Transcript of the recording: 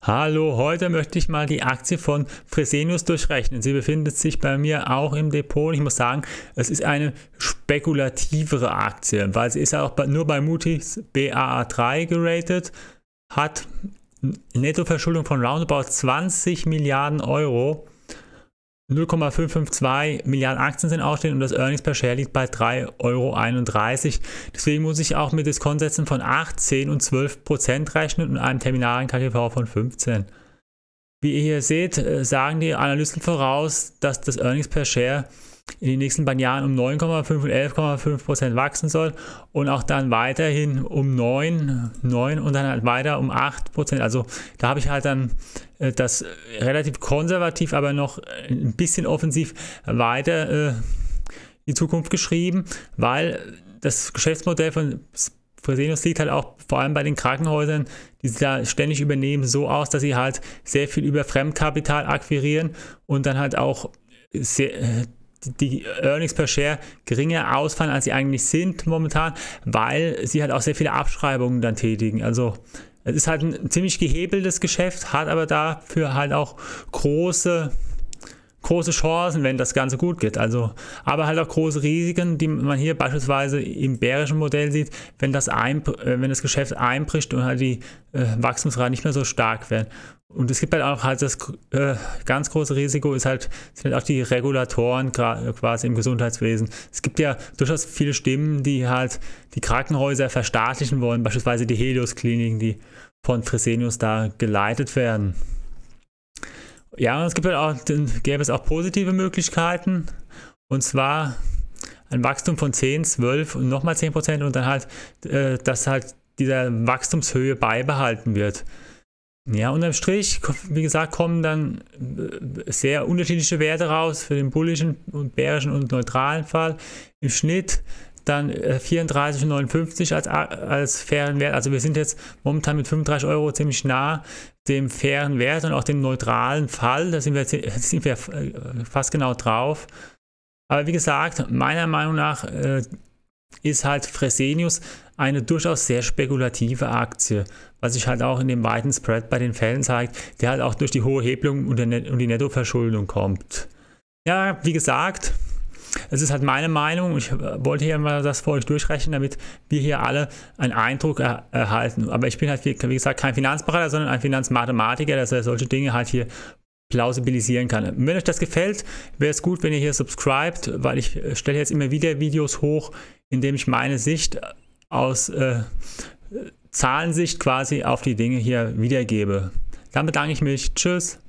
Hallo, heute möchte ich mal die Aktie von Fresenius durchrechnen. Sie befindet sich bei mir auch im Depot und ich muss sagen, es ist eine spekulativere Aktie, weil sie ist ja auch nur bei Moody's Baa3 geratet, hat Nettoverschuldung von roundabout 20 Milliarden Euro, 0,552 Milliarden Aktien sind ausstehend und das Earnings per Share liegt bei 3,31 Euro. Deswegen muss ich auch mit Diskontsätzen von 8, 10 und 12% rechnen und einem terminalen KGV von 15. Wie ihr hier seht, sagen die Analysten voraus, dass das Earnings per Share in den nächsten beiden Jahren um 9,5 und 11,5% wachsen soll und auch dann weiterhin um 9 und dann halt weiter um 8%. Also da habe ich halt dann das relativ konservativ, aber noch ein bisschen offensiv weiter die Zukunft geschrieben, weil das Geschäftsmodell von Fresenius sieht halt auch vor allem bei den Krankenhäusern, die sie da ständig übernehmen, so aus, dass sie halt sehr viel über Fremdkapital akquirieren und dann halt auch die Earnings per Share geringer ausfallen, als sie eigentlich sind momentan, weil sie halt auch sehr viele Abschreibungen dann tätigen. Also es ist halt ein ziemlich gehebeltes Geschäft, hat aber dafür halt auch große Chancen, wenn das Ganze gut geht. Also, aber halt auch große Risiken, die man hier beispielsweise im bärischen Modell sieht, wenn das Geschäft einbricht und halt die Wachstumsraten nicht mehr so stark werden. Und es gibt halt auch halt das ganz große Risiko sind halt auch die Regulatoren quasi im Gesundheitswesen. Es gibt ja durchaus viele Stimmen, die halt die Krankenhäuser verstaatlichen wollen, beispielsweise die Helios-Kliniken, die von Fresenius da geleitet werden. Ja, und es gibt halt gäbe es auch positive Möglichkeiten, und zwar ein Wachstum von 10, 12 und nochmal 10% und dann halt, dass halt dieser Wachstumshöhe beibehalten wird. Ja, unterm Strich, wie gesagt, kommen dann sehr unterschiedliche Werte raus für den bullischen und bärischen und neutralen Fall. Im Schnitt dann 34,59 als fairen Wert. Also wir sind jetzt momentan mit 35 Euro ziemlich nah dem fairen Wert und auch dem neutralen Fall. Da sind wir fast genau drauf. Aber wie gesagt, meiner Meinung nach ist halt Fresenius eine durchaus sehr spekulative Aktie, was sich halt auch in dem weiten Spread bei den Fällen zeigt, der halt auch durch die hohe Hebelung und die Nettoverschuldung kommt. Ja, wie gesagt, es ist halt meine Meinung. Ich wollte hier mal das für euch durchrechnen, damit wir hier alle einen Eindruck erhalten. Aber ich bin halt, wie gesagt, kein Finanzberater, sondern ein Finanzmathematiker, dass er solche Dinge halt hier plausibilisieren kann. Wenn euch das gefällt, wäre es gut, wenn ihr hier subscribt, weil ich stelle jetzt immer wieder Videos hoch, in dem ich meine Sicht aus Zahlensicht quasi auf die Dinge hier wiedergebe. Dann bedanke ich mich. Tschüss.